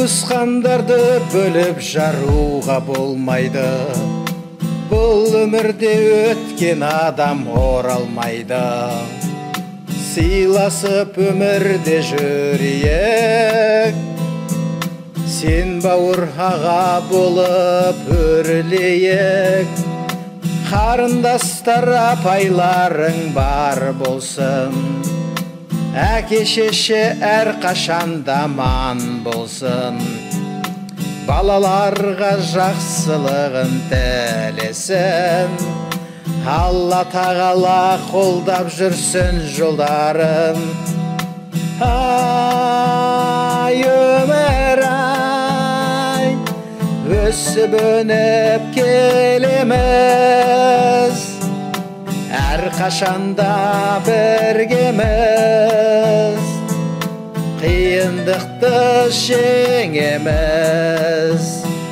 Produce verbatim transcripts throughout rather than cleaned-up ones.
туысқандарды бөліп жаруға болмайды. Бұл өмірде өткен адам оралмайды. Сыйласып өмірде жүрейік, сен бауыр аға болып өрлейік. Қарындастар апайларың бар болсын, әке шеше әр қашанда аман болсын. Балаларға жақсылығын тілесін, Алла тағала қолдап жүрсін жолдарын. Ай өмір ай, өсіп өніп келеміз, әр қашанда біргеміз, қиындықты жеңеміз.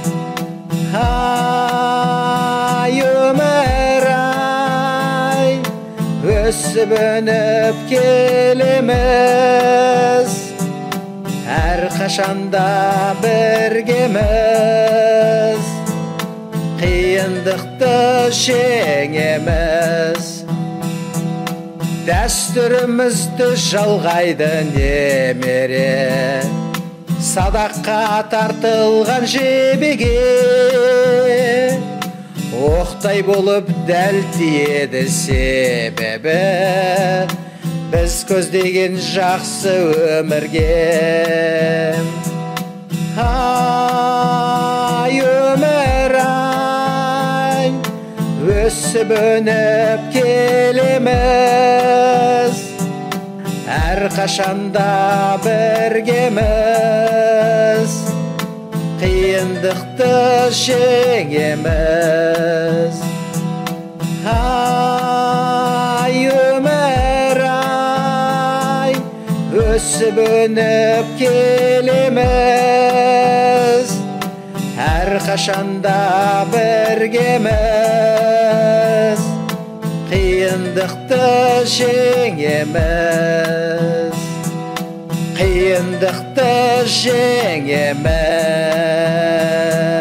Ай өмір ай, өсіп өніп келеміз, әр қашанда біргеміз, қиындықты жеңеміз. Дәстүрімізді жалғайды немере, садаққа тартылған жебеге, оқтай болып дәл тиеді себебі, біз көздеген жақсы өмірге. Ай өмір ай, өсіп өніп келеміз, әр қашанда біргеміз, қиындықты жеңеміз. Ай өмір ай, өсіп өніп келеміз, әр қашанда біргеміз, қиындықты жеңеміз, қиындықты жеңеміз.